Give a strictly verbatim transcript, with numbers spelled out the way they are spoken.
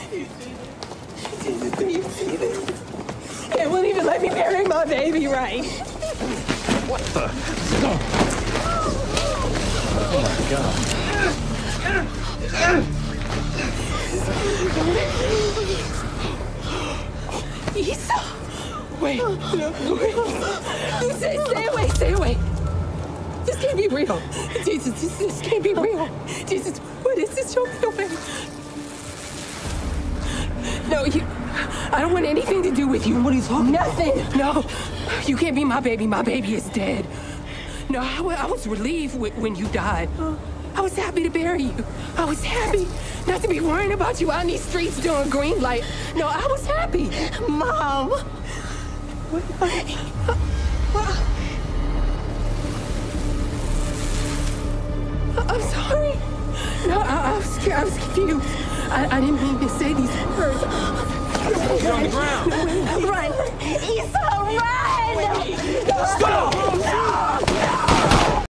Jesus, do you see this? They won't even let me bury my baby right. What the? Oh my God. Issa! Wait, no, wait. Stay, stay away, stay away. This can't be real. Jesus, this, this can't be real. Jesus, what is this? Show me your baby. No, you... I don't want anything to do with you. What are you talking Nothing. about? No. You can't be my baby. My baby is dead. No, I, I was relieved when you died. I was happy to bury you. I was happy not to be worrying about you out in these streets doing green light. No, I was happy. Mom! What? What? I'm sorry. No, I, I was scared. I was confused. I, I didn't mean to say these words. He's on the ground. Run! Issa, run! Stop!